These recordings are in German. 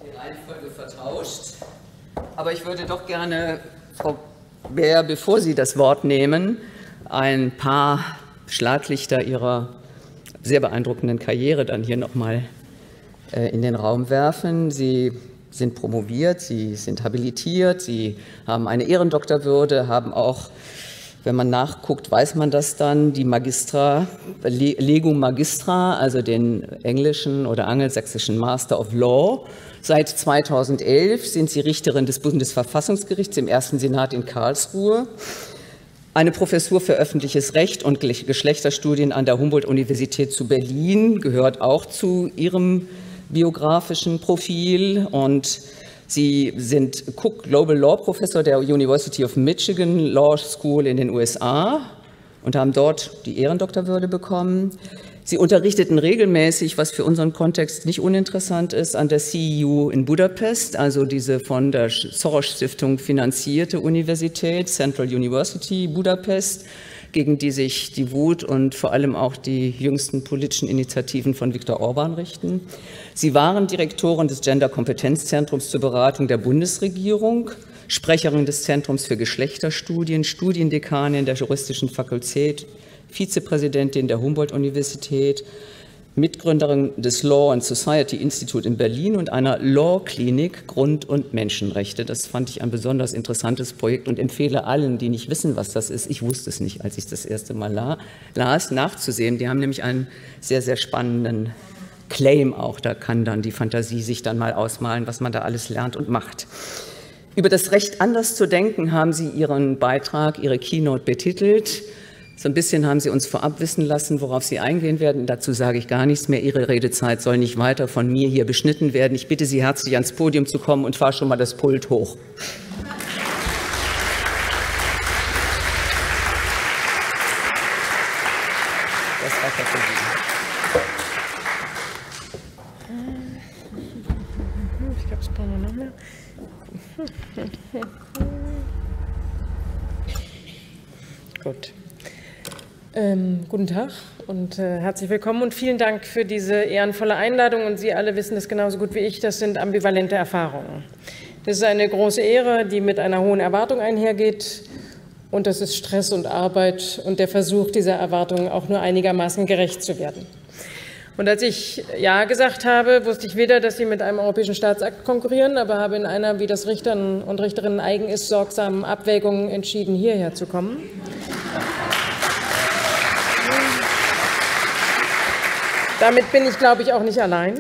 die Reihenfolge vertauscht. Aber ich würde doch gerne, Frau Baer, bevor Sie das Wort nehmen, ein paar Schlaglichter Ihrer sehr beeindruckenden Karriere dann hier nochmal in den Raum werfen. Sie sind promoviert, Sie sind habilitiert, Sie haben eine Ehrendoktorwürde, haben auch, wenn man nachguckt, weiß man das dann, die Legum Magistra, also den englischen oder angelsächsischen Master of Law. Seit 2011 sind Sie Richterin des Bundesverfassungsgerichts im ersten Senat in Karlsruhe. Eine Professur für öffentliches Recht und Geschlechterstudien an der Humboldt-Universität zu Berlin gehört auch zu Ihrem biografischen Profil, und Sie sind Cook Global Law Professor der University of Michigan Law School in den USA und haben dort die Ehrendoktorwürde bekommen. Sie unterrichteten regelmäßig, was für unseren Kontext nicht uninteressant ist, an der CEU in Budapest, also diese von der Soros-Stiftung finanzierte Universität, Central University Budapest, gegen die sich die Wut und vor allem auch die jüngsten politischen Initiativen von Viktor Orban richten. Sie waren Direktorin des Gender-Kompetenzzentrums zur Beratung der Bundesregierung, Sprecherin des Zentrums für Geschlechterstudien, Studiendekanin der Juristischen Fakultät, Vizepräsidentin der Humboldt-Universität, Mitgründerin des Law and Society Institute in Berlin und einer Law-Klinik Grund- und Menschenrechte. Das fand ich ein besonders interessantes Projekt und empfehle allen, die nicht wissen, was das ist, ich wusste es nicht, als ich das erste Mal las, nachzusehen. Die haben nämlich einen sehr, sehr spannenden Claim auch. Da kann dann die Fantasie sich dann mal ausmalen, was man da alles lernt und macht. Über das Recht, anders zu denken, haben Sie Ihren Beitrag, Ihre Keynote betitelt. So ein bisschen haben Sie uns vorab wissen lassen, worauf Sie eingehen werden. Dazu sage ich gar nichts mehr. Ihre Redezeit soll nicht weiter von mir hier beschnitten werden. Ich bitte Sie herzlich, ans Podium zu kommen, und fahre schon mal das Pult hoch. Das war für Sie. Ich glaube, es brauchen wir noch mehr. Gut. Guten Tag und herzlich willkommen und vielen Dank für diese ehrenvolle Einladung. Und Sie alle wissen das genauso gut wie ich, das sind ambivalente Erfahrungen. Das ist eine große Ehre, die mit einer hohen Erwartung einhergeht, und das ist Stress und Arbeit und der Versuch, dieser Erwartungen auch nur einigermaßen gerecht zu werden. Und als ich Ja gesagt habe, wusste ich weder, dass Sie mit einem europäischen Staatsakt konkurrieren, aber habe in einer, wie das Richtern und Richterinnen eigen ist, sorgsamen Abwägungen entschieden, hierher zu kommen. Damit bin ich, glaube ich, auch nicht allein,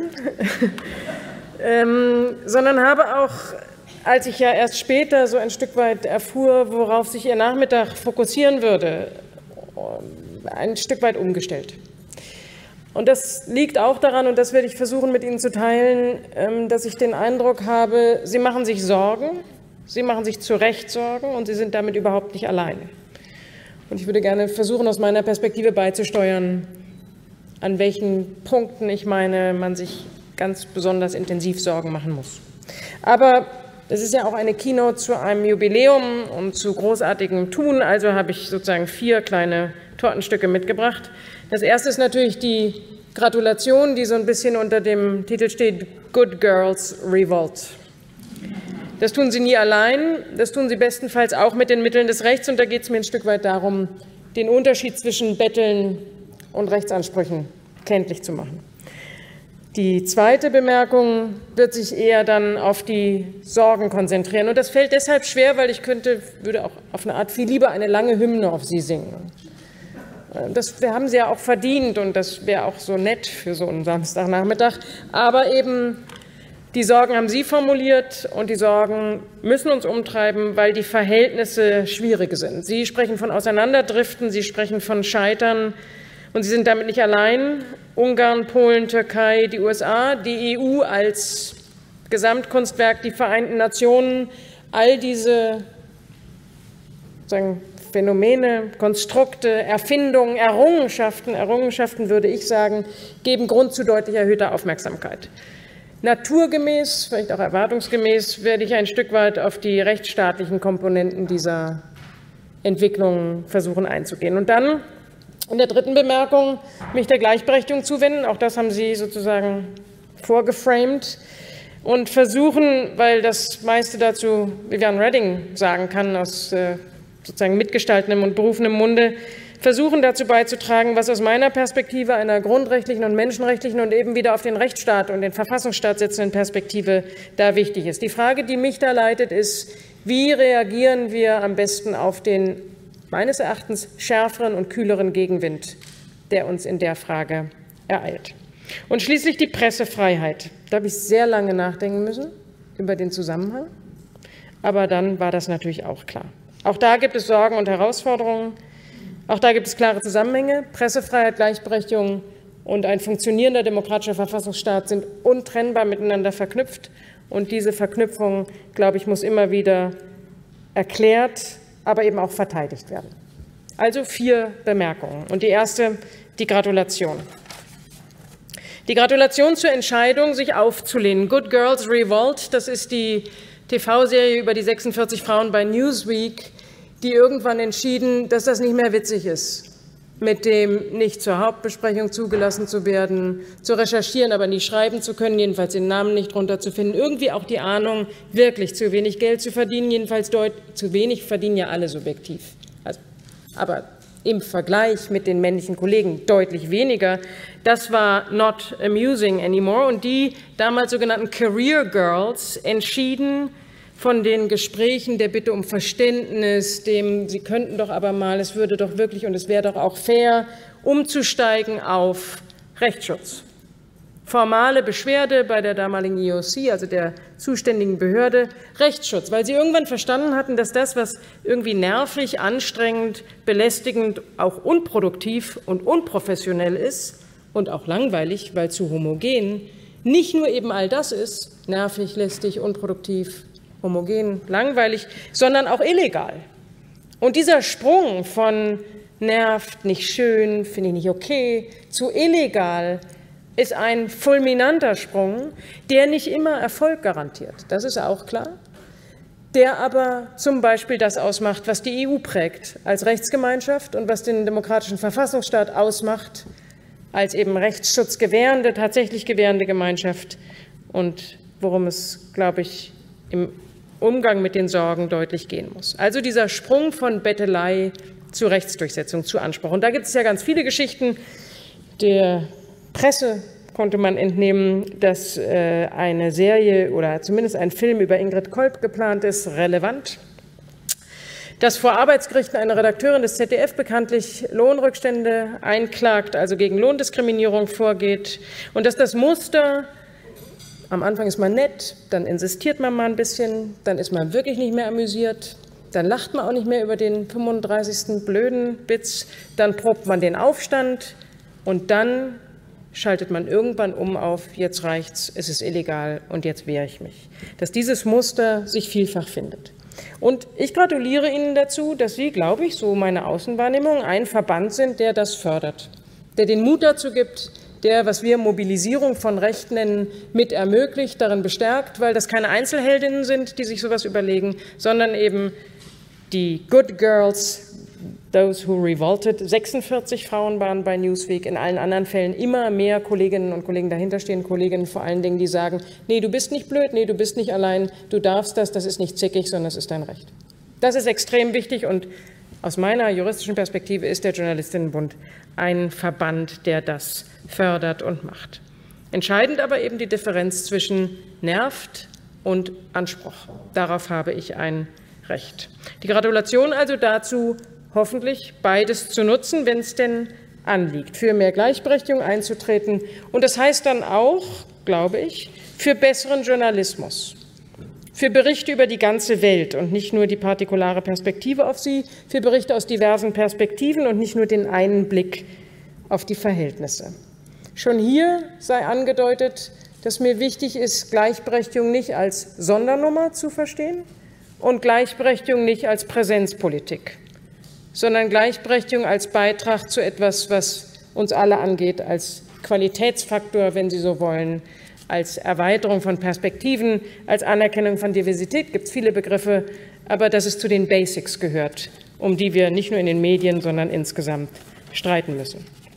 sondern habe auch, als ich ja erst später so ein Stück weit erfuhr, worauf sich Ihr Nachmittag fokussieren würde, ein Stück weit umgestellt. Und das liegt auch daran, und das werde ich versuchen mit Ihnen zu teilen, dass ich den Eindruck habe, Sie machen sich Sorgen, Sie machen sich zu Recht Sorgen, und Sie sind damit überhaupt nicht allein. Und ich würde gerne versuchen, aus meiner Perspektive beizusteuern, an welchen Punkten ich meine, man sich ganz besonders intensiv Sorgen machen muss. Aber es ist ja auch eine Keynote zu einem Jubiläum und zu großartigem Tun, also habe ich sozusagen 4 kleine Tortenstücke mitgebracht. Das erste ist natürlich die Gratulation, die so ein bisschen unter dem Titel steht, Good Girls Revolt. Das tun Sie nie allein, das tun Sie bestenfalls auch mit den Mitteln des Rechts, und da geht es mir ein Stück weit darum, den Unterschied zwischen Betteln und Rechtsansprüchen kenntlich zu machen. Die zweite Bemerkung wird sich eher dann auf die Sorgen konzentrieren. Und das fällt deshalb schwer, weil ich würde auch auf eine Art viel lieber eine lange Hymne auf Sie singen. Das haben Sie ja auch verdient, und das wäre auch so nett für so einen Samstagnachmittag. Aber eben die Sorgen haben Sie formuliert, und die Sorgen müssen uns umtreiben, weil die Verhältnisse schwierig sind. Sie sprechen von Auseinanderdriften, Sie sprechen von Scheitern. Und Sie sind damit nicht allein. Ungarn, Polen, Türkei, die USA, die EU als Gesamtkunstwerk, die Vereinten Nationen, all diese Phänomene, Konstrukte, Erfindungen, Errungenschaften würde ich sagen, geben Grund zu deutlich erhöhter Aufmerksamkeit. Naturgemäß, vielleicht auch erwartungsgemäß, werde ich ein Stück weit auf die rechtsstaatlichen Komponenten dieser Entwicklungen versuchen einzugehen. Und dann in der dritten Bemerkung mich der Gleichberechtigung zuwenden. Auch das haben Sie sozusagen vorgeframed. und versuchen, weil das meiste dazu Viviane Reding sagen kann, aus sozusagen mitgestaltendem und berufenem Munde, versuchen dazu beizutragen, was aus meiner Perspektive einer grundrechtlichen und menschenrechtlichen und eben wieder auf den Rechtsstaat und den Verfassungsstaat setzenden Perspektive da wichtig ist. Die Frage, die mich da leitet, ist, wie reagieren wir am besten auf den meines Erachtens schärferen und kühleren Gegenwind, der uns in der Frage ereilt. Und schließlich die Pressefreiheit. Da habe ich sehr lange nachdenken müssen über den Zusammenhang, aber dann war das natürlich auch klar. Auch da gibt es Sorgen und Herausforderungen. Auch da gibt es klare Zusammenhänge. Pressefreiheit, Gleichberechtigung und ein funktionierender demokratischer Verfassungsstaat sind untrennbar miteinander verknüpft. Und diese Verknüpfung, glaube ich, muss immer wieder erklärt, aber eben auch verteidigt werden. Also 4 Bemerkungen. Und die erste, die Gratulation. Die Gratulation zur Entscheidung, sich aufzulehnen. Good Girls Revolt, das ist die TV-Serie über die 46 Frauen bei Newsweek, die irgendwann entschieden, dass das nicht mehr witzig ist, mit dem nicht zur Hauptbesprechung zugelassen zu werden, zu recherchieren, aber nie schreiben zu können, jedenfalls den Namen nicht drunter zu finden, irgendwie auch die Ahnung, wirklich zu wenig Geld zu verdienen, jedenfalls zu wenig verdienen ja alle subjektiv. Also, aber im Vergleich mit den männlichen Kollegen deutlich weniger. Das war not amusing anymore. Und die damals sogenannten Career Girls entschieden, von den Gesprächen der Bitte um Verständnis, dem Sie könnten doch aber mal, es würde doch wirklich und es wäre doch auch fair, umzusteigen auf Rechtsschutz. Formale Beschwerde bei der damaligen EEOC, also der zuständigen Behörde, Rechtsschutz, weil sie irgendwann verstanden hatten, dass das, was irgendwie nervig, anstrengend, belästigend, auch unproduktiv und unprofessionell ist und auch langweilig, weil zu homogen, nicht nur eben all das ist, nervig, lästig, unproduktiv, homogen, langweilig, sondern auch illegal. Und dieser Sprung von nervt, nicht schön, finde ich nicht okay, zu illegal ist ein fulminanter Sprung, der nicht immer Erfolg garantiert. Das ist auch klar. Der aber zum Beispiel das ausmacht, was die EU prägt als Rechtsgemeinschaft und was den demokratischen Verfassungsstaat ausmacht, als eben Rechtsschutz gewährende, tatsächlich gewährende Gemeinschaft und worum es, glaube ich, im Umgang mit den Sorgen deutlich gehen muss. Also dieser Sprung von Bettelei zu Rechtsdurchsetzung, zu Anspruch. Und da gibt es ja ganz viele Geschichten. Der Presse konnte man entnehmen, dass eine Serie oder zumindest ein Film über Ingrid Kolb geplant ist, relevant. Dass vor Arbeitsgerichten eine Redakteurin des ZDF bekanntlich Lohnrückstände einklagt, also gegen Lohndiskriminierung vorgeht. Und dass das Muster, am Anfang ist man nett, dann insistiert man mal ein bisschen, dann ist man wirklich nicht mehr amüsiert, dann lacht man auch nicht mehr über den 35. blöden Witz, dann probt man den Aufstand und dann schaltet man irgendwann um auf, jetzt reicht's, es ist illegal und jetzt wehre ich mich. Dass dieses Muster sich vielfach findet. Und ich gratuliere Ihnen dazu, dass Sie, glaube ich, so meine Außenwahrnehmung, ein Verband sind, der das fördert, der den Mut dazu gibt, der, was wir Mobilisierung von Recht nennen, mit ermöglicht, darin bestärkt, weil das keine Einzelheldinnen sind, die sich sowas überlegen, sondern eben die Good Girls, those who revolted. 46 Frauen waren bei Newsweek, in allen anderen Fällen immer mehr Kolleginnen und Kollegen dahinter stehen, Kolleginnen vor allen Dingen, die sagen, nee, du bist nicht blöd, nee, du bist nicht allein, du darfst das ist nicht zickig, sondern es ist dein Recht. Das ist extrem wichtig und aus meiner juristischen Perspektive ist der Journalistinnenbund ein Verband, der das fördert und macht. Entscheidend aber eben die Differenz zwischen nervt und Anspruch. Darauf habe ich ein Recht. Die Gratulation also dazu, hoffentlich beides zu nutzen, wenn es denn anliegt, für mehr Gleichberechtigung einzutreten. Und das heißt dann auch, glaube ich, für besseren Journalismus, für Berichte über die ganze Welt und nicht nur die partikulare Perspektive auf sie, für Berichte aus diversen Perspektiven und nicht nur den einen Blick auf die Verhältnisse. Schon hier sei angedeutet, dass mir wichtig ist, Gleichberechtigung nicht als Sondernummer zu verstehen und Gleichberechtigung nicht als Präsenzpolitik, sondern Gleichberechtigung als Beitrag zu etwas, was uns alle angeht, als Qualitätsfaktor, wenn Sie so wollen, als Erweiterung von Perspektiven, als Anerkennung von Diversität, gibt es viele Begriffe, aber dass es zu den Basics gehört, um die wir nicht nur in den Medien, sondern insgesamt streiten müssen.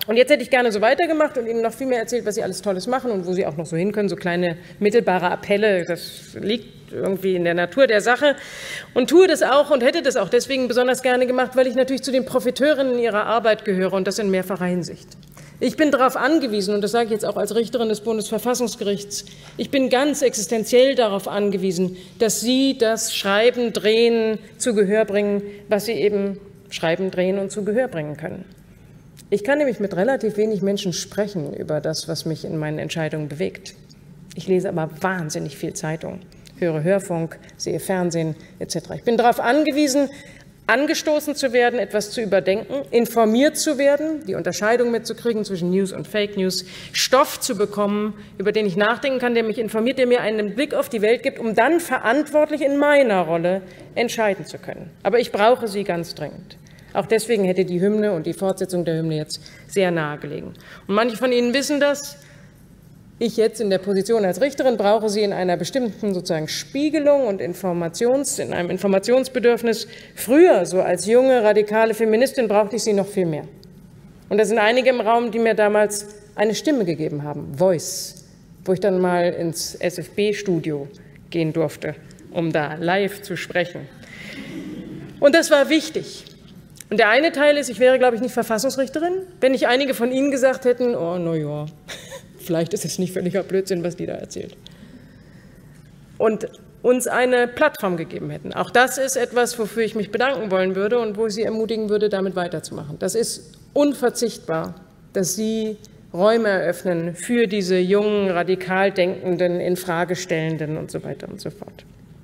Und jetzt hätte ich gerne so weitergemacht und Ihnen noch viel mehr erzählt, was Sie alles Tolles machen und wo Sie auch noch so hin können, so kleine mittelbare Appelle, das liegt irgendwie in der Natur der Sache und tue das auch und hätte das auch deswegen besonders gerne gemacht, weil ich natürlich zu den Profiteurinnen Ihrer Arbeit gehöre und das in mehrfacher Hinsicht. Ich bin darauf angewiesen, und das sage ich jetzt auch als Richterin des Bundesverfassungsgerichts, ich bin ganz existenziell darauf angewiesen, dass Sie das Schreiben, Drehen zu Gehör bringen, was Sie eben schreiben, drehen und zu Gehör bringen können. Ich kann nämlich mit relativ wenig Menschen sprechen über das, was mich in meinen Entscheidungen bewegt. Ich lese aber wahnsinnig viel Zeitung, höre Hörfunk, sehe Fernsehen etc. Ich bin darauf angewiesen, angestoßen zu werden, etwas zu überdenken, informiert zu werden, die Unterscheidung mitzukriegen zwischen News und Fake News, Stoff zu bekommen, über den ich nachdenken kann, der mich informiert, der mir einen Blick auf die Welt gibt, um dann verantwortlich in meiner Rolle entscheiden zu können. Aber ich brauche sie ganz dringend. Auch deswegen hätte die Hymne und die Fortsetzung der Hymne jetzt sehr nahe gelegen. Und manche von Ihnen wissen das. Ich jetzt in der Position als Richterin brauche sie in einer bestimmten sozusagen Spiegelung und in einem Informationsbedürfnis. Früher, so als junge, radikale Feministin, brauchte ich sie noch viel mehr. Und da sind einige im Raum, die mir damals eine Stimme gegeben haben, Voice, wo ich dann mal ins SFB-Studio gehen durfte, um da live zu sprechen. Und das war wichtig. Und der eine Teil ist, ich wäre, glaube ich, nicht Verfassungsrichterin, wenn nicht einige von Ihnen gesagt hätten, oh, na ja, vielleicht ist es nicht völliger Blödsinn, was die da erzählt. Und uns eine Plattform gegeben hätten. Auch das ist etwas, wofür ich mich bedanken wollen würde und wo ich Sie ermutigen würde, damit weiterzumachen. Das ist unverzichtbar, dass Sie Räume eröffnen für diese jungen, radikal Denkenden, Infragestellenden und so weiter und so fort.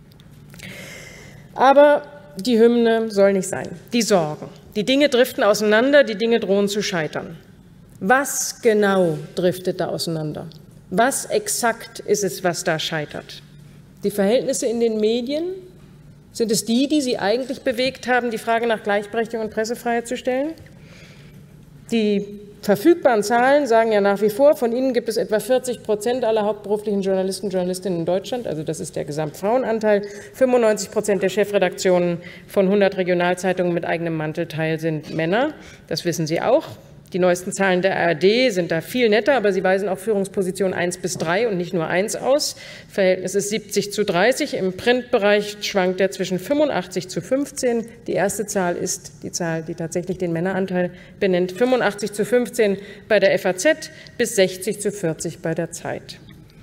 Aber die Hymne soll nicht sein. Die Sorgen. Die Dinge driften auseinander, die Dinge drohen zu scheitern. Was genau driftet da auseinander? Was exakt ist es, was da scheitert? Die Verhältnisse in den Medien? Sind es die, die Sie eigentlich bewegt haben, die Frage nach Gleichberechtigung und Pressefreiheit zu stellen? Die verfügbaren Zahlen sagen ja nach wie vor, von ihnen gibt es etwa 40% aller hauptberuflichen Journalisten und Journalistinnen in Deutschland, also das ist der Gesamtfrauenanteil. 95% der Chefredaktionen von 100 Regionalzeitungen mit eigenem Mantelteil sind Männer, das wissen Sie auch. Die neuesten Zahlen der ARD sind da viel netter, aber sie weisen auch Führungspositionen 1 bis 3 und nicht nur 1 aus. Verhältnis ist 70:30. Im Printbereich schwankt er zwischen 85:15. Die erste Zahl ist die Zahl, die tatsächlich den Männeranteil benennt. 85:15 bei der FAZ bis 60:40 bei der Zeit.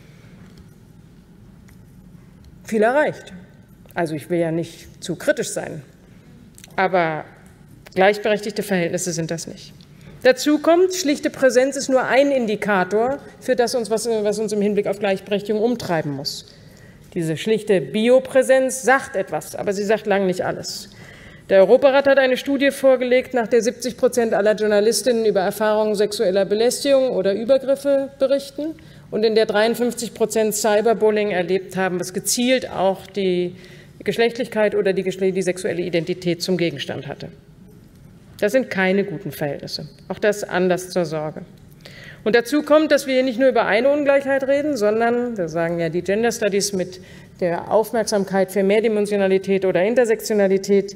Viel erreicht. Also ich will ja nicht zu kritisch sein, aber gleichberechtigte Verhältnisse sind das nicht. Dazu kommt, schlichte Präsenz ist nur ein Indikator für das, was uns im Hinblick auf Gleichberechtigung umtreiben muss. Diese schlichte Biopräsenz sagt etwas, aber sie sagt lang nicht alles. Der Europarat hat eine Studie vorgelegt, nach der 70% aller Journalistinnen über Erfahrungen sexueller Belästigung oder Übergriffe berichten und in der 53% Cyberbullying erlebt haben, was gezielt auch die Geschlechtlichkeit oder die sexuelle Identität zum Gegenstand hatte. Das sind keine guten Verhältnisse. Auch das Anlass zur Sorge. Und dazu kommt, dass wir hier nicht nur über eine Ungleichheit reden, sondern, das sagen ja die Gender Studies mit der Aufmerksamkeit für Mehrdimensionalität oder Intersektionalität,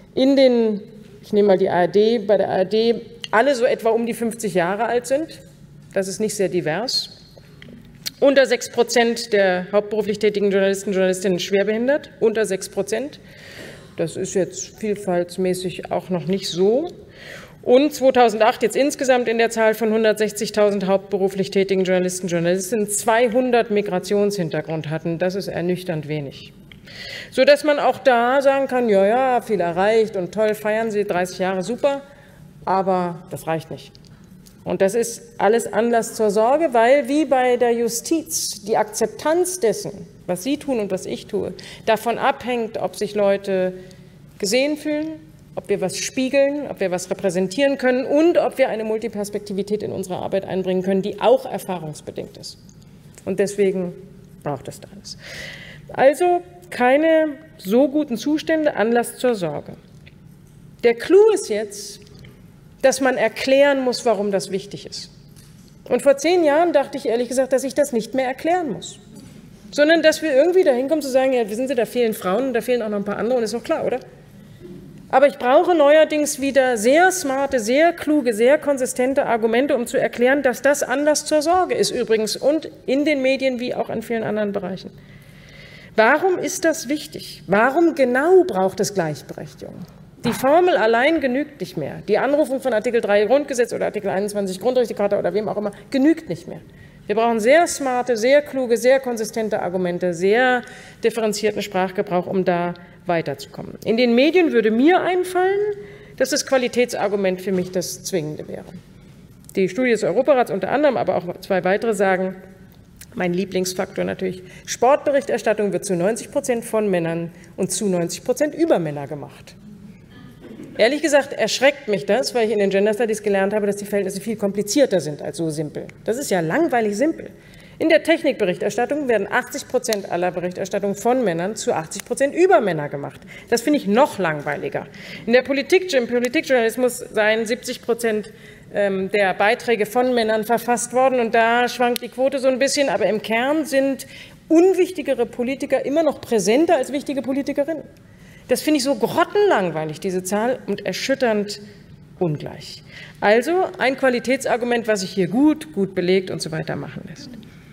ich nehme mal die ARD, bei der ARD alle so etwa um die 50 Jahre alt sind. Das ist nicht sehr divers. Unter 6% der hauptberuflich tätigen Journalisten und Journalistinnen schwerbehindert, unter 6%. Das ist jetzt vielfaltsmäßig auch noch nicht so. Und 2008 jetzt insgesamt in der Zahl von 160.000 hauptberuflich tätigen Journalisten und Journalistinnen 200 Migrationshintergrund hatten. Das ist ernüchternd wenig. Sodass man auch da sagen kann, ja, ja, viel erreicht und toll, feiern Sie 30 Jahre, super, aber das reicht nicht. Und das ist alles Anlass zur Sorge, weil wie bei der Justiz die Akzeptanz dessen, was Sie tun und was ich tue, davon abhängt, ob sich Leute gesehen fühlen, ob wir was spiegeln, ob wir was repräsentieren können und ob wir eine Multiperspektivität in unsere Arbeit einbringen können, die auch erfahrungsbedingt ist. Und deswegen braucht es da alles. Also keine so guten Zustände, Anlass zur Sorge. Der Clou ist jetzt, dass man erklären muss, warum das wichtig ist. Und vor 10 Jahren dachte ich ehrlich gesagt, dass ich das nicht mehr erklären muss, sondern dass wir irgendwie dahin kommen zu sagen, ja, wissen Sie, da fehlen Frauen und da fehlen auch noch ein paar andere und ist doch klar, oder? Aber ich brauche neuerdings wieder sehr smarte, sehr kluge, sehr konsistente Argumente, um zu erklären, dass das Anlass zur Sorge ist übrigens und in den Medien wie auch in vielen anderen Bereichen. Warum ist das wichtig? Warum genau braucht es Gleichberechtigung? Die Formel allein genügt nicht mehr. Die Anrufung von Artikel 3 Grundgesetz oder Artikel 21 Grundrechtecharta oder wem auch immer genügt nicht mehr. Wir brauchen sehr smarte, sehr kluge, sehr konsistente Argumente, sehr differenzierten Sprachgebrauch, um da weiterzukommen. In den Medien würde mir einfallen, dass das Qualitätsargument für mich das Zwingende wäre. Die Studie des Europarats unter anderem, aber auch 2 weitere sagen, mein Lieblingsfaktor natürlich, Sportberichterstattung wird zu 90% von Männern und zu 90% über Männer gemacht. Ehrlich gesagt erschreckt mich das, weil ich in den Gender Studies gelernt habe, dass die Verhältnisse viel komplizierter sind als so simpel. Das ist ja langweilig simpel. In der Technikberichterstattung werden 80% aller Berichterstattung von Männern zu 80% über Männer gemacht. Das finde ich noch langweiliger. In der Politik, im Politikjournalismus seien 70% der Beiträge von Männern verfasst worden und da schwankt die Quote so ein bisschen, aber im Kern sind unwichtigere Politiker immer noch präsenter als wichtige Politikerinnen. Das finde ich so grottenlangweilig, diese Zahl, und erschütternd ungleich. Also ein Qualitätsargument, was sich hier gut belegt und so weiter machen lässt.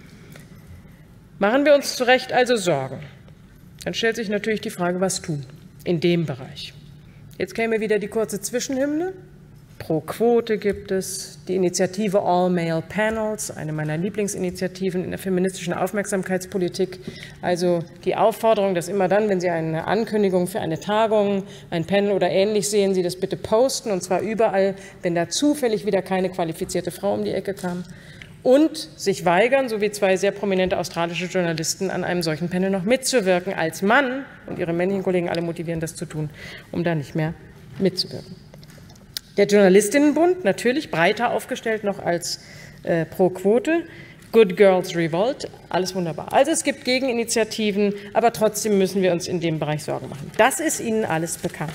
Machen wir uns zu Recht also Sorgen. Dann stellt sich natürlich die Frage, was tun in dem Bereich. Jetzt käme wieder die kurze Zwischenhymne. Pro Quote gibt es die Initiative All Male Panels, eine meiner Lieblingsinitiativen in der feministischen Aufmerksamkeitspolitik. Also die Aufforderung, dass immer dann, wenn Sie eine Ankündigung für eine Tagung, ein Panel oder ähnlich sehen, Sie das bitte posten, und zwar überall, wenn da zufällig wieder keine qualifizierte Frau um die Ecke kam. Und sich weigern, so wie 2 sehr prominente australische Journalisten, an einem solchen Panel noch mitzuwirken als Mann. Und ihre männlichen Kollegen alle motivieren, das zu tun, um da nicht mehr mitzuwirken. Der Journalistinnenbund, natürlich breiter aufgestellt noch als pro Quote. Good Girls Revolt, alles wunderbar. Also es gibt Gegeninitiativen, aber trotzdem müssen wir uns in dem Bereich Sorgen machen. Das ist Ihnen alles bekannt.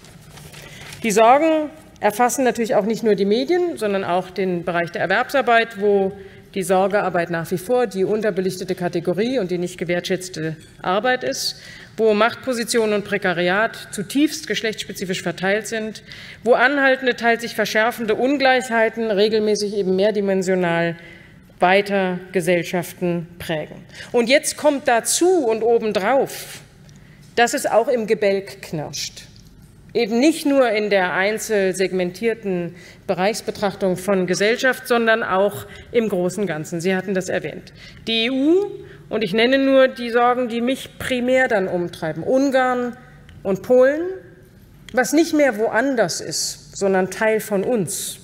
Die Sorgen erfassen natürlich auch nicht nur die Medien, sondern auch den Bereich der Erwerbsarbeit, wo die Sorgearbeit nach wie vor die unterbelichtete Kategorie und die nicht gewertschätzte Arbeit ist, wo Machtpositionen und Prekariat zutiefst geschlechtsspezifisch verteilt sind, wo anhaltende, teils sich verschärfende Ungleichheiten regelmäßig eben mehrdimensional weiter Gesellschaften prägen. Und jetzt kommt dazu und obendrauf, dass es auch im Gebälk knirscht. Eben nicht nur in der einzelsegmentierten Bereichsbetrachtung von Gesellschaft, sondern auch im großen Ganzen. Sie hatten das erwähnt. Die EU, und ich nenne nur die Sorgen, die mich primär dann umtreiben, Ungarn und Polen, was nicht mehr woanders ist, sondern Teil von uns.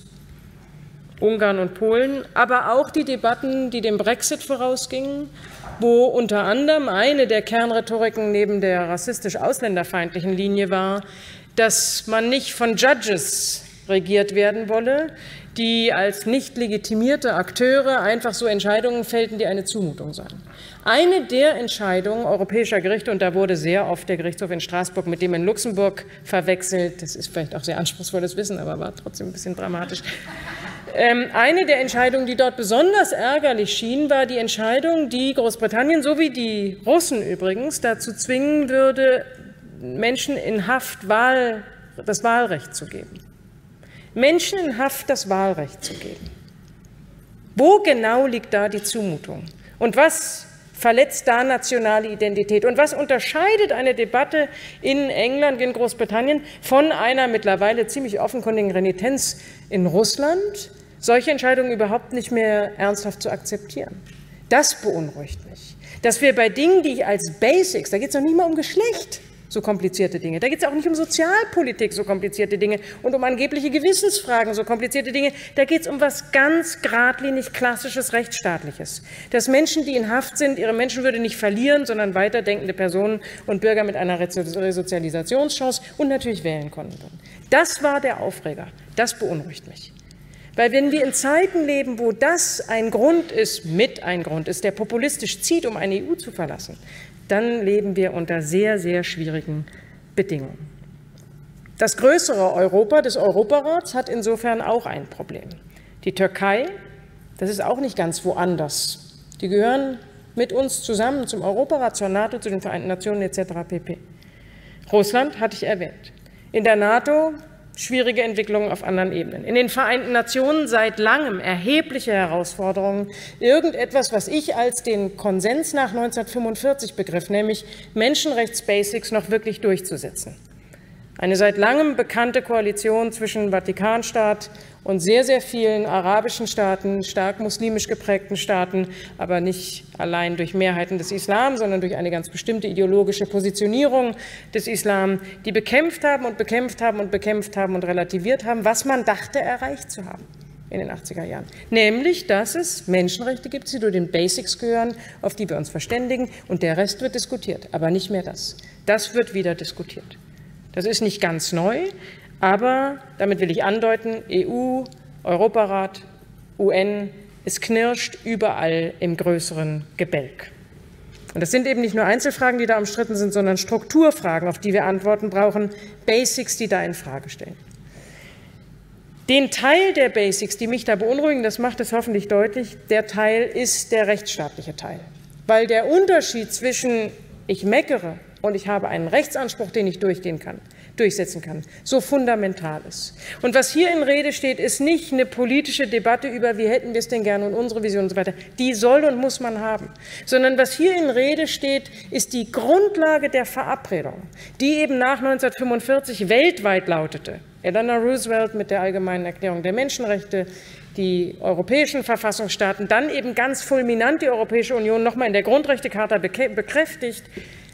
Ungarn und Polen, aber auch die Debatten, die dem Brexit vorausgingen, wo unter anderem eine der Kernrhetoriken neben der rassistisch-ausländerfeindlichen Linie war, dass man nicht von Judges regiert werden wolle, die als nicht legitimierte Akteure einfach so Entscheidungen fällten, die eine Zumutung seien. Eine der Entscheidungen europäischer Gerichte, und da wurde sehr oft der Gerichtshof in Straßburg mit dem in Luxemburg verwechselt, das ist vielleicht auch sehr anspruchsvolles Wissen, aber war trotzdem ein bisschen dramatisch. Eine der Entscheidungen, die dort besonders ärgerlich schien, war die Entscheidung, die Großbritannien, so wie die Russen übrigens, dazu zwingen würde, Menschen in Haft das Wahlrecht zu geben. Menschen in Haft das Wahlrecht zu geben. Wo genau liegt da die Zumutung? Und was verletzt da nationale Identität? Und was unterscheidet eine Debatte in England, in Großbritannien von einer mittlerweile ziemlich offenkundigen Renitenz in Russland, solche Entscheidungen überhaupt nicht mehr ernsthaft zu akzeptieren? Das beunruhigt mich. Dass wir bei Dingen, die ich als Basics, da geht es noch nicht mal um Geschlecht, so komplizierte Dinge. Da geht es auch nicht um Sozialpolitik, so komplizierte Dinge, und um angebliche Gewissensfragen, so komplizierte Dinge. Da geht es um was ganz geradlinig klassisches Rechtsstaatliches. Dass Menschen, die in Haft sind, ihre Menschenwürde nicht verlieren, sondern weiterdenkende Personen und Bürger mit einer Resozialisationschance und natürlich wählen konnten. Das war der Aufreger. Das beunruhigt mich. Weil wenn wir in Zeiten leben, wo das ein Grund ist, der populistisch zieht, um eine EU zu verlassen, dann leben wir unter sehr, sehr schwierigen Bedingungen. Das größere Europa des Europarats hat insofern auch ein Problem. Die Türkei, das ist auch nicht ganz woanders. Die gehören mit uns zusammen zum Europarat, zur NATO, zu den Vereinten Nationen etc. pp. Russland hatte ich erwähnt. In der NATO schwierige Entwicklungen auf anderen Ebenen. In den Vereinten Nationen seit langem erhebliche Herausforderungen, irgendetwas, was ich als den Konsens nach 1945 begriff, nämlich Menschenrechtsbasics noch wirklich durchzusetzen. Eine seit langem bekannte Koalition zwischen Vatikanstaat und sehr, sehr vielen arabischen Staaten, stark muslimisch geprägten Staaten, aber nicht allein durch Mehrheiten des Islam, sondern durch eine ganz bestimmte ideologische Positionierung des Islam, die bekämpft haben und bekämpft haben und bekämpft haben und relativiert haben, was man dachte, erreicht zu haben in den 80er Jahren. Nämlich, dass es Menschenrechte gibt, die zu den Basics gehören, auf die wir uns verständigen, und der Rest wird diskutiert, aber nicht mehr das. Das wird wieder diskutiert. Das ist nicht ganz neu, aber damit will ich andeuten, EU, Europarat, UN, es knirscht überall im größeren Gebälk. Und das sind eben nicht nur Einzelfragen, die da umstritten sind, sondern Strukturfragen, auf die wir Antworten brauchen, Basics, die da in Frage stellen. Den Teil der Basics, die mich da beunruhigen, das macht es hoffentlich deutlich, der Teil ist der rechtsstaatliche Teil. Weil der Unterschied zwischen ich meckere und ich habe einen Rechtsanspruch, den ich durchsetzen kann, so fundamental ist. Und was hier in Rede steht, ist nicht eine politische Debatte über, wie hätten wir es denn gerne und unsere Vision und so weiter. Die soll und muss man haben. Sondern was hier in Rede steht, ist die Grundlage der Verabredung, die eben nach 1945 weltweit lautete. Eleanor Roosevelt mit der Allgemeinen Erklärung der Menschenrechte, die europäischen Verfassungsstaaten, dann eben ganz fulminant die Europäische Union nochmal in der Grundrechtecharta bekräftigt.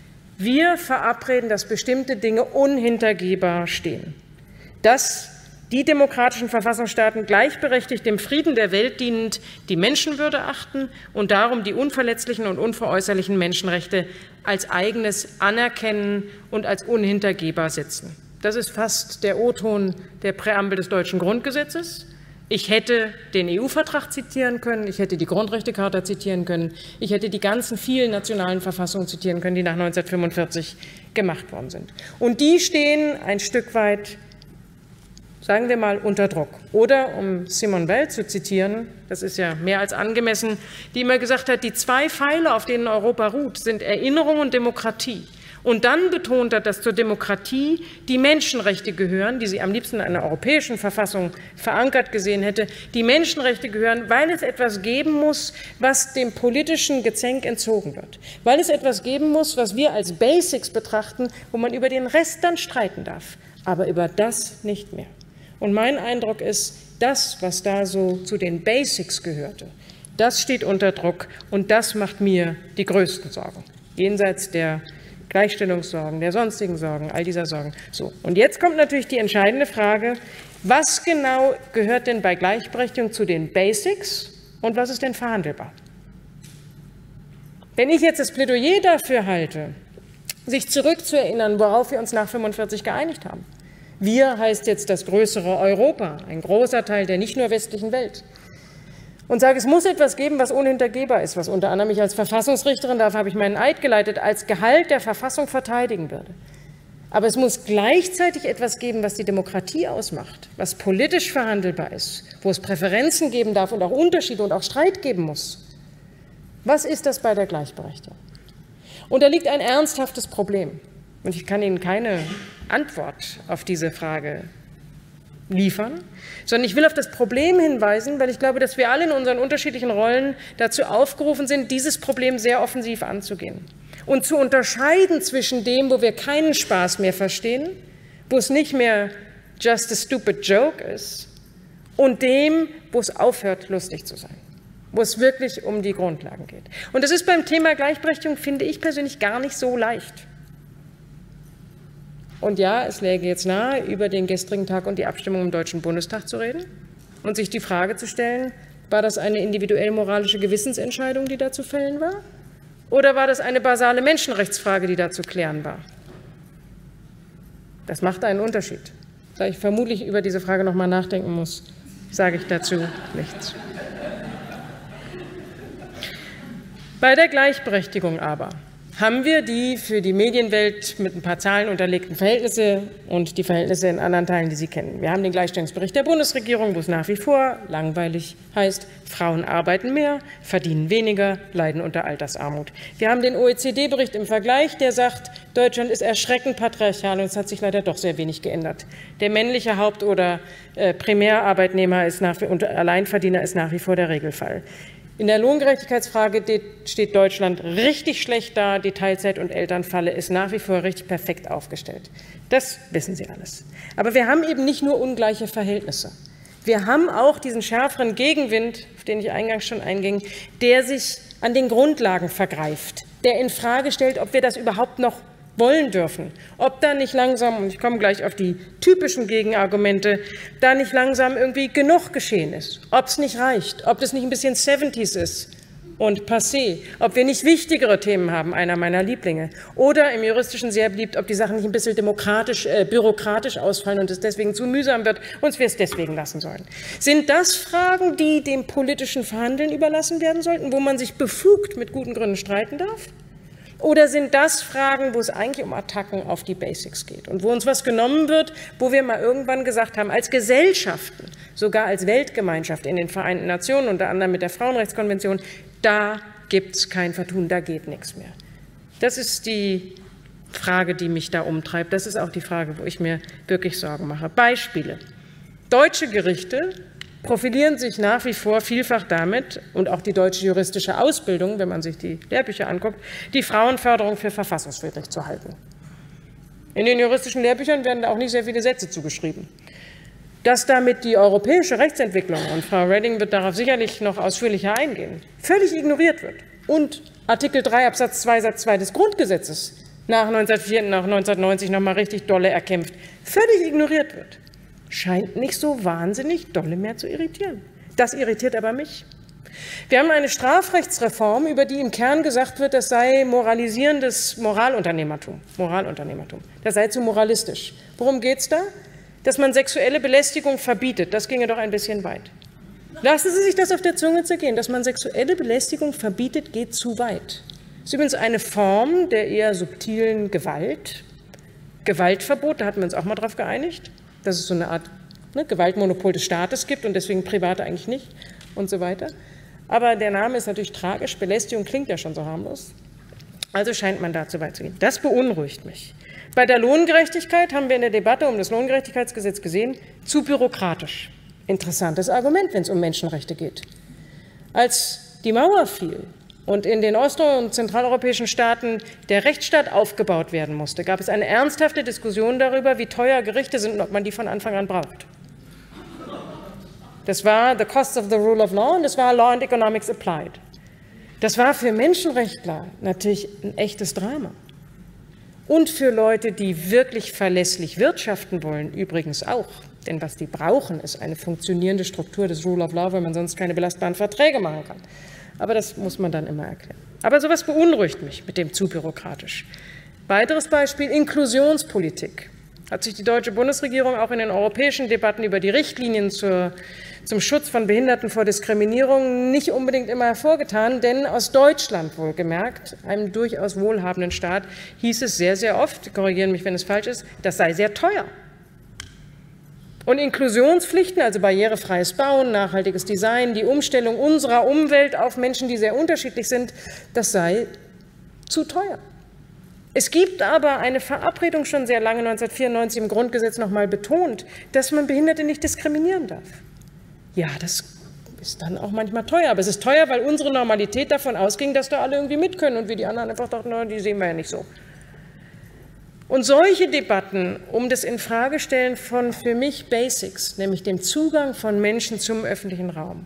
Wir verabreden, dass bestimmte Dinge unhintergehbar stehen. Dass die demokratischen Verfassungsstaaten gleichberechtigt dem Frieden der Welt dienend die Menschenwürde achten und darum die unverletzlichen und unveräußerlichen Menschenrechte als eigenes anerkennen und als unhintergehbar setzen. Das ist fast der O-Ton der Präambel des deutschen Grundgesetzes. Ich hätte den EU-Vertrag zitieren können, ich hätte die Grundrechtecharta zitieren können, ich hätte die ganzen vielen nationalen Verfassungen zitieren können, die nach 1945 gemacht worden sind. Und die stehen ein Stück weit, sagen wir mal, unter Druck. Oder, um Simone Weil zu zitieren, das ist ja mehr als angemessen, die immer gesagt hat, die zwei Pfeiler, auf denen Europa ruht, sind Erinnerung und Demokratie. Und dann betont er, dass zur Demokratie die Menschenrechte gehören, die sie am liebsten in einer europäischen Verfassung verankert gesehen hätte. Die Menschenrechte gehören, weil es etwas geben muss, was dem politischen Gezänk entzogen wird. Weil es etwas geben muss, was wir als Basics betrachten, wo man über den Rest dann streiten darf, aber über das nicht mehr. Und mein Eindruck ist, das, was da so zu den Basics gehörte, das steht unter Druck und das macht mir die größten Sorgen, jenseits der Gleichstellungssorgen, der sonstigen Sorgen, all dieser Sorgen. So, und jetzt kommt natürlich die entscheidende Frage, was genau gehört denn bei Gleichberechtigung zu den Basics und was ist denn verhandelbar? Wenn ich jetzt das Plädoyer dafür halte, sich zurückzuerinnern, worauf wir uns nach 1945 geeinigt haben. Wir heißt jetzt das größere Europa, ein großer Teil der nicht nur westlichen Welt. Und sage, es muss etwas geben, was unhintergehbar ist, was unter anderem ich als Verfassungsrichterin, dafür habe ich meinen Eid geleitet, als Gehalt der Verfassung verteidigen würde. Aber es muss gleichzeitig etwas geben, was die Demokratie ausmacht, was politisch verhandelbar ist, wo es Präferenzen geben darf und auch Unterschiede und auch Streit geben muss. Was ist das bei der Gleichberechtigung? Und da liegt ein ernsthaftes Problem. Und ich kann Ihnen keine Antwort auf diese Frage liefern, sondern ich will auf das Problem hinweisen, weil ich glaube, dass wir alle in unseren unterschiedlichen Rollen dazu aufgerufen sind, dieses Problem sehr offensiv anzugehen und zu unterscheiden zwischen dem, wo wir keinen Spaß mehr verstehen, wo es nicht mehr just a stupid joke ist, und dem, wo es aufhört, lustig zu sein, wo es wirklich um die Grundlagen geht. Und das ist beim Thema Gleichberechtigung, finde ich persönlich, gar nicht so leicht. Und ja, es läge jetzt nahe, über den gestrigen Tag und die Abstimmung im Deutschen Bundestag zu reden und sich die Frage zu stellen, war das eine individuell moralische Gewissensentscheidung, die da zu fällen war? Oder war das eine basale Menschenrechtsfrage, die da zu klären war? Das macht einen Unterschied. Da ich vermutlich über diese Frage noch mal nachdenken muss, sage ich dazu nichts. Bei der Gleichberechtigung aber haben wir die für die Medienwelt mit ein paar Zahlen unterlegten Verhältnisse und die Verhältnisse in anderen Teilen, die Sie kennen. Wir haben den Gleichstellungsbericht der Bundesregierung, wo es nach wie vor langweilig heißt, Frauen arbeiten mehr, verdienen weniger, leiden unter Altersarmut. Wir haben den OECD-Bericht im Vergleich, der sagt, Deutschland ist erschreckend patriarchal und es hat sich leider doch sehr wenig geändert. Der männliche Haupt- oder Primärarbeitnehmer und Alleinverdiener ist nach wie vor der Regelfall. In der Lohngerechtigkeitsfrage steht Deutschland richtig schlecht da. Die Teilzeit- und Elternfalle ist nach wie vor richtig perfekt aufgestellt. Das wissen Sie alles. Aber wir haben eben nicht nur ungleiche Verhältnisse. Wir haben auch diesen schärferen Gegenwind, auf den ich eingangs schon einging, der sich an den Grundlagen vergreift, der in Frage stellt, ob wir das überhaupt noch wollen dürfen, ob da nicht langsam, und ich komme gleich auf die typischen Gegenargumente, da nicht langsam irgendwie genug geschehen ist, ob es nicht reicht, ob das nicht ein bisschen 70s ist und passé, ob wir nicht wichtigere Themen haben, einer meiner Lieblinge, oder im Juristischen sehr beliebt, ob die Sachen nicht ein bisschen bürokratisch ausfallen und es deswegen zu mühsam wird und wir es deswegen lassen sollen. Sind das Fragen, die dem politischen Verhandeln überlassen werden sollten, wo man sich befugt mit guten Gründen streiten darf? Oder sind das Fragen, wo es eigentlich um Attacken auf die Basics geht und wo uns was genommen wird, wo wir mal irgendwann gesagt haben, als Gesellschaften, sogar als Weltgemeinschaft in den Vereinten Nationen, unter anderem mit der Frauenrechtskonvention, da gibt es kein Vertun, da geht nichts mehr. Das ist die Frage, die mich da umtreibt. Das ist auch die Frage, wo ich mir wirklich Sorgen mache. Beispiele. Deutsche Gerichte profilieren sich nach wie vor vielfach damit, und auch die deutsche juristische Ausbildung, wenn man sich die Lehrbücher anguckt, die Frauenförderung für verfassungswidrig zu halten. In den juristischen Lehrbüchern werden da auch nicht sehr viele Sätze zugeschrieben. Dass damit die europäische Rechtsentwicklung, und Frau Reding wird darauf sicherlich noch ausführlicher eingehen, völlig ignoriert wird und Artikel 3 Absatz 2 Satz 2 des Grundgesetzes nach 1990 noch mal richtig dolle erkämpft, völlig ignoriert wird, scheint nicht so wahnsinnig dolle mehr zu irritieren. Das irritiert aber mich. Wir haben eine Strafrechtsreform, über die im Kern gesagt wird, das sei moralisierendes Moralunternehmertum. Das sei zu moralistisch. Worum geht es da? Dass man sexuelle Belästigung verbietet. Das ginge doch ein bisschen weit. Lassen Sie sich das auf der Zunge zergehen. Dass man sexuelle Belästigung verbietet, geht zu weit. Das ist übrigens eine Form der eher subtilen Gewalt. Gewaltverbot, da hatten wir uns auch mal drauf geeinigt, dass es so eine Art Gewaltmonopol des Staates gibt und deswegen Private eigentlich nicht und so weiter. Aber der Name ist natürlich tragisch, Belästigung klingt ja schon so harmlos. Also scheint man da zu weit zu gehen. Das beunruhigt mich. Bei der Lohngerechtigkeit haben wir in der Debatte um das Lohngerechtigkeitsgesetz gesehen, zu bürokratisch. Interessantes Argument, wenn es um Menschenrechte geht. Als die Mauer fiel und in den ost- und zentraleuropäischen Staaten der Rechtsstaat aufgebaut werden musste, gab es eine ernsthafte Diskussion darüber, wie teuer Gerichte sind und ob man die von Anfang an braucht. Das war the cost of the rule of law und das war Law and Economics Applied. Das war für Menschenrechtler natürlich ein echtes Drama. Und für Leute, die wirklich verlässlich wirtschaften wollen, übrigens auch. Denn was die brauchen, ist eine funktionierende Struktur des Rule of Law, weil man sonst keine belastbaren Verträge machen kann. Aber das muss man dann immer erklären. Aber sowas beunruhigt mich mit dem zu bürokratisch. Weiteres Beispiel, Inklusionspolitik. Hat sich die deutsche Bundesregierung auch in den europäischen Debatten über die Richtlinien zum Schutz von Behinderten vor Diskriminierung nicht unbedingt immer hervorgetan, denn aus Deutschland wohlgemerkt, einem durchaus wohlhabenden Staat, hieß es sehr, sehr oft, korrigieren mich, wenn es falsch ist, das sei sehr teuer. Und Inklusionspflichten, also barrierefreies Bauen, nachhaltiges Design, die Umstellung unserer Umwelt auf Menschen, die sehr unterschiedlich sind, das sei zu teuer. Es gibt aber eine Verabredung schon sehr lange, 1994 im Grundgesetz noch mal betont, dass man Behinderte nicht diskriminieren darf. Ja, das ist dann auch manchmal teuer, aber es ist teuer, weil unsere Normalität davon ausging, dass da alle irgendwie mit können und wir die anderen einfach dachten, na, die sehen wir ja nicht so. Und solche Debatten um das Infragestellen von für mich Basics, nämlich dem Zugang von Menschen zum öffentlichen Raum,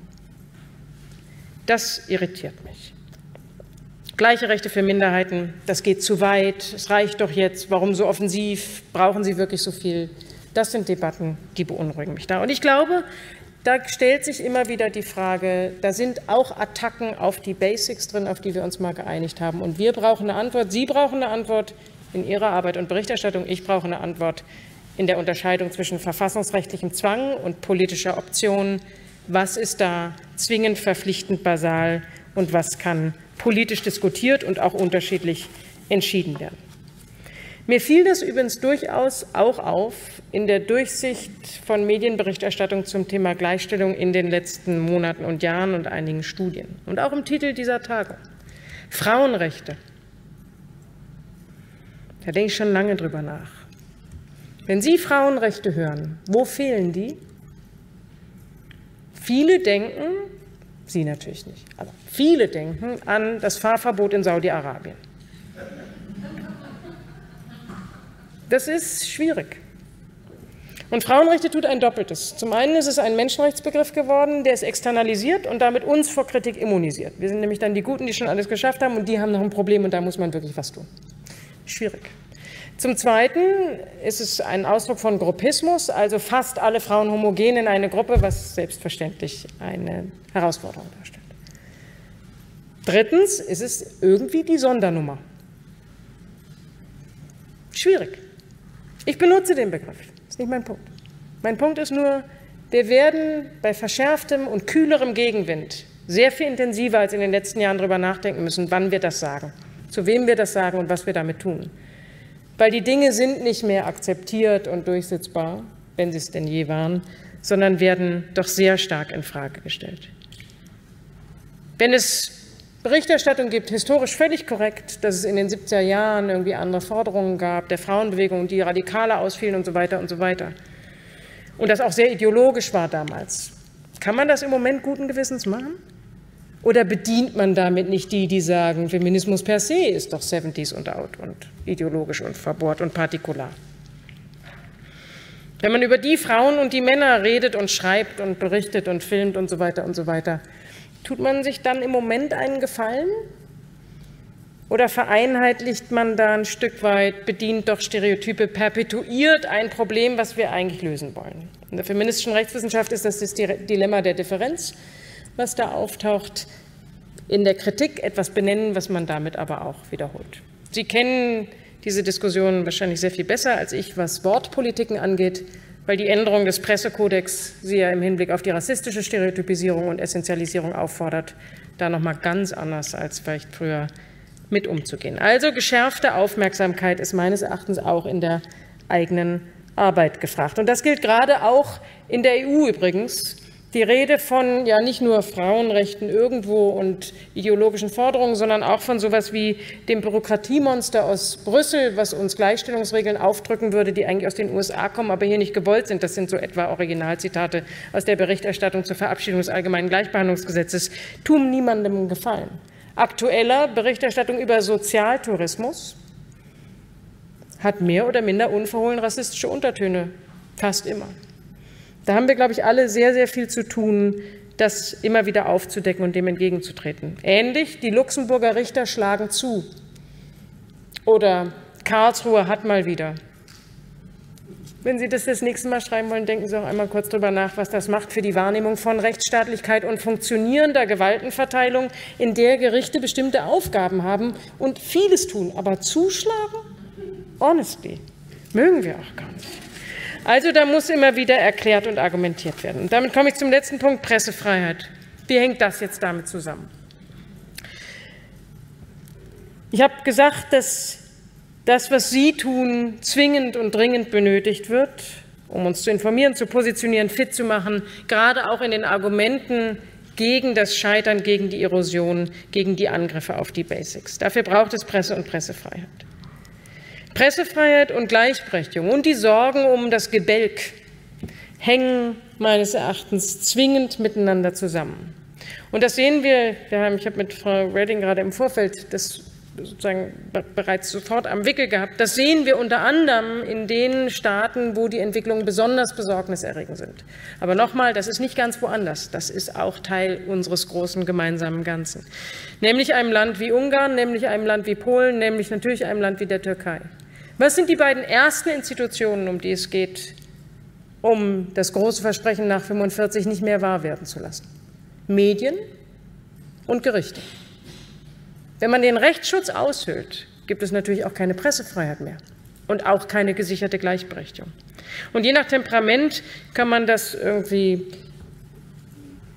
das irritiert mich. Gleiche Rechte für Minderheiten, das geht zu weit, es reicht doch jetzt, warum so offensiv, brauchen Sie wirklich so viel? Das sind Debatten, die beunruhigen mich da. Und ich glaube, da stellt sich immer wieder die Frage, da sind auch Attacken auf die Basics drin, auf die wir uns mal geeinigt haben. Und wir brauchen eine Antwort, Sie brauchen eine Antwort in Ihrer Arbeit und Berichterstattung, ich brauche eine Antwort in der Unterscheidung zwischen verfassungsrechtlichem Zwang und politischer Option. Was ist da zwingend, verpflichtend, basal und was kann politisch diskutiert und auch unterschiedlich entschieden werden. Mir fiel das übrigens durchaus auch auf in der Durchsicht von Medienberichterstattung zum Thema Gleichstellung in den letzten Monaten und Jahren und einigen Studien. Und auch im Titel dieser Tagung. Frauenrechte. Da denke ich schon lange drüber nach. Wenn Sie Frauenrechte hören, wo fehlen die? Viele denken, Sie natürlich nicht, aber viele denken an das Fahrverbot in Saudi-Arabien. Das ist schwierig. Und Frauenrechte tut ein Doppeltes. Zum einen ist es ein Menschenrechtsbegriff geworden, der ist externalisiert und damit uns vor Kritik immunisiert. Wir sind nämlich dann die Guten, die schon alles geschafft haben, und die haben noch ein Problem, und da muss man wirklich was tun. Schwierig. Zum Zweiten ist es ein Ausdruck von Gruppismus, also fast alle Frauen homogen in eine Gruppe, was selbstverständlich eine Herausforderung darstellt. Drittens ist es irgendwie die Sondernummer. Schwierig. Ich benutze den Begriff, das ist nicht mein Punkt. Mein Punkt ist nur, wir werden bei verschärftem und kühlerem Gegenwind sehr viel intensiver als in den letzten Jahren darüber nachdenken müssen, wann wir das sagen, zu wem wir das sagen und was wir damit tun. Weil die Dinge sind nicht mehr akzeptiert und durchsetzbar, wenn sie es denn je waren, sondern werden doch sehr stark in Frage gestellt. Wenn es Berichterstattung gibt, historisch völlig korrekt, dass es in den 70er Jahren irgendwie andere Forderungen gab, der Frauenbewegung, die radikaler ausfielen und so weiter und so weiter. Und das auch sehr ideologisch war damals. Kann man das im Moment guten Gewissens machen? Oder bedient man damit nicht die, die sagen, Feminismus per se ist doch 70s und out und ideologisch und verbohrt und partikular? Wenn man über die Frauen und die Männer redet und schreibt und berichtet und filmt und so weiter, tut man sich dann im Moment einen Gefallen? Oder vereinheitlicht man da ein Stück weit, bedient doch Stereotype, perpetuiert ein Problem, was wir eigentlich lösen wollen? In der feministischen Rechtswissenschaft ist das Dilemma der Differenz, was da auftaucht, in der Kritik etwas benennen, was man damit aber auch wiederholt. Sie kennen diese Diskussion wahrscheinlich sehr viel besser als ich, was Wortpolitiken angeht, weil die Änderung des Pressekodex Sie ja im Hinblick auf die rassistische Stereotypisierung und Essentialisierung auffordert, da noch mal ganz anders als vielleicht früher mit umzugehen. Also geschärfte Aufmerksamkeit ist meines Erachtens auch in der eigenen Arbeit gefragt. Und das gilt gerade auch in der EU übrigens. Die Rede von ja nicht nur Frauenrechten irgendwo und ideologischen Forderungen, sondern auch von sowas wie dem Bürokratiemonster aus Brüssel, was uns Gleichstellungsregeln aufdrücken würde, die eigentlich aus den USA kommen, aber hier nicht gewollt sind. Das sind so etwa Originalzitate aus der Berichterstattung zur Verabschiedung des Allgemeinen Gleichbehandlungsgesetzes. Tun niemandem Gefallen. Aktueller Berichterstattung über Sozialtourismus hat mehr oder minder unverhohlen rassistische Untertöne, fast immer. Da haben wir, glaube ich, alle sehr, sehr viel zu tun, das immer wieder aufzudecken und dem entgegenzutreten. Ähnlich, die Luxemburger Richter schlagen zu. Oder Karlsruhe hat mal wieder. Wenn Sie das nächste Mal schreiben wollen, denken Sie auch einmal kurz darüber nach, was das macht für die Wahrnehmung von Rechtsstaatlichkeit und funktionierender Gewaltenverteilung, in der Gerichte bestimmte Aufgaben haben und vieles tun. Aber zuschlagen? Honestly, mögen wir auch gar nicht. Also da muss immer wieder erklärt und argumentiert werden. Und damit komme ich zum letzten Punkt, Pressefreiheit. Wie hängt das jetzt damit zusammen? Ich habe gesagt, dass das, was Sie tun, zwingend und dringend benötigt wird, um uns zu informieren, zu positionieren, fit zu machen, gerade auch in den Argumenten gegen das Scheitern, gegen die Erosion, gegen die Angriffe auf die Basics. Dafür braucht es Presse und Pressefreiheit. Pressefreiheit und Gleichberechtigung und die Sorgen um das Gebälk hängen meines Erachtens zwingend miteinander zusammen. Und das sehen wir, ich habe mit Frau Reding gerade im Vorfeld das sozusagen bereits sofort am Wickel gehabt, das sehen wir unter anderem in den Staaten, wo die Entwicklungen besonders besorgniserregend sind. Aber nochmal, das ist nicht ganz woanders, das ist auch Teil unseres großen gemeinsamen Ganzen. Nämlich einem Land wie Ungarn, nämlich einem Land wie Polen, nämlich natürlich einem Land wie der Türkei. Was sind die beiden ersten Institutionen, um die es geht, um das große Versprechen nach 45 nicht mehr wahr werden zu lassen? Medien und Gerichte. Wenn man den Rechtsschutz aushöhlt, gibt es natürlich auch keine Pressefreiheit mehr und auch keine gesicherte Gleichberechtigung. Und je nach Temperament kann man das irgendwie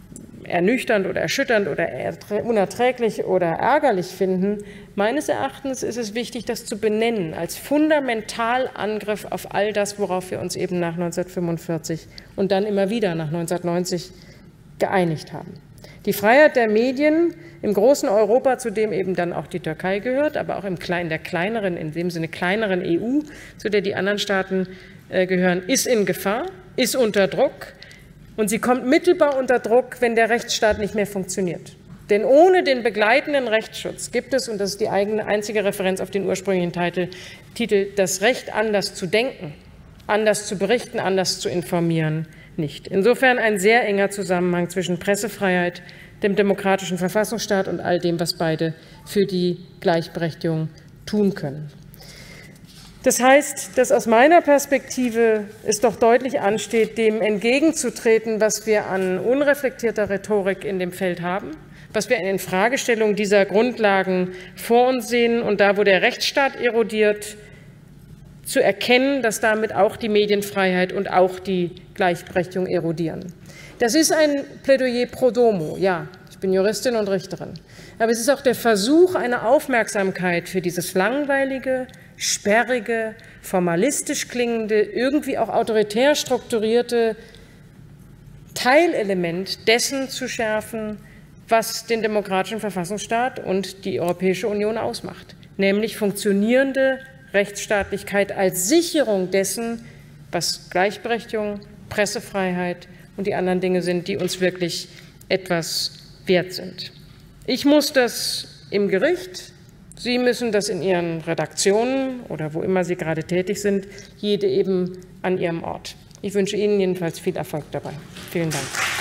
ernüchternd oder erschütternd oder unerträglich oder ärgerlich finden. Meines Erachtens ist es wichtig, das zu benennen als Fundamentalangriff auf all das, worauf wir uns eben nach 1945 und dann immer wieder nach 1990 geeinigt haben. Die Freiheit der Medien im großen Europa, zu dem eben dann auch die Türkei gehört, aber auch in der kleineren, in dem Sinne kleineren EU, zu der die anderen Staaten gehören, ist in Gefahr, ist unter Druck. Und sie kommt mittelbar unter Druck, wenn der Rechtsstaat nicht mehr funktioniert. Denn ohne den begleitenden Rechtsschutz gibt es, und das ist die einzige Referenz auf den ursprünglichen Titel, das Recht, anders zu denken, anders zu berichten, anders zu informieren, nicht. Insofern ein sehr enger Zusammenhang zwischen Pressefreiheit, dem demokratischen Verfassungsstaat und all dem, was beide für die Gleichberechtigung tun können. Das heißt, dass aus meiner Perspektive es doch deutlich ansteht, dem entgegenzutreten, was wir an unreflektierter Rhetorik in dem Feld haben, was wir in Infragestellung dieser Grundlagen vor uns sehen und da, wo der Rechtsstaat erodiert, zu erkennen, dass damit auch die Medienfreiheit und auch die Gleichberechtigung erodieren. Das ist ein Plädoyer pro domo, ja, ich bin Juristin und Richterin. Aber es ist auch der Versuch, eine Aufmerksamkeit für dieses langweilige, sperrige, formalistisch klingende, irgendwie auch autoritär strukturierte Teilelement dessen zu schärfen, was den demokratischen Verfassungsstaat und die Europäische Union ausmacht, nämlich funktionierende Rechtsstaatlichkeit als Sicherung dessen, was Gleichberechtigung, Pressefreiheit und die anderen Dinge sind, die uns wirklich etwas wert sind. Ich muss das im Gericht, Sie müssen das in Ihren Redaktionen oder wo immer Sie gerade tätig sind, jede eben an Ihrem Ort. Ich wünsche Ihnen jedenfalls viel Erfolg dabei. Vielen Dank.